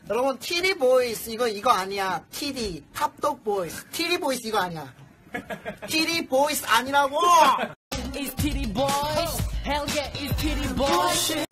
여러분 TD 보이스 이거 아니야. TD 탑독 보이스. TD 보이스 이거 아니야. TD 보이스 아니라고. It's TD boys. Hell yeah, it's TD boys.